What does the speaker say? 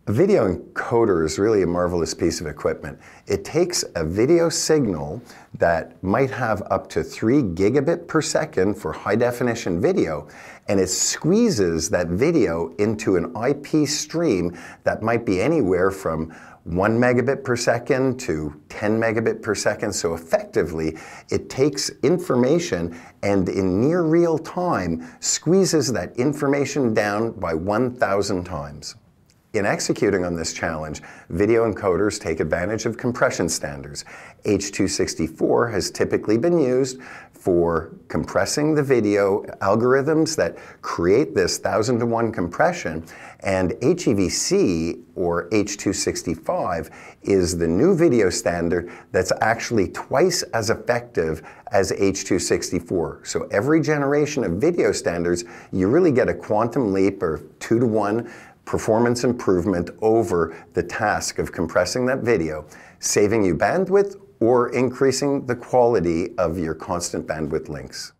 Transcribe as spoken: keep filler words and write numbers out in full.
A video encoder is really a marvelous piece of equipment. It takes a video signal that might have up to three gigabit per second for high definition video, and it squeezes that video into an I P stream that might be anywhere from one megabit per second to ten megabit per second. So effectively, it takes information and in near real time squeezes that information down by one thousand times. In executing on this challenge, video encoders take advantage of compression standards. H two sixty-four has typically been used for compressing the video algorithms that create this thousand to one compression, and H E V C, or H two sixty-five, is the new video standard that's actually twice as effective as H two sixty-four. So every generation of video standards, you really get a quantum leap, or two to one performance improvement over the task of compressing that video, saving you bandwidth or increasing the quality of your constant bandwidth links.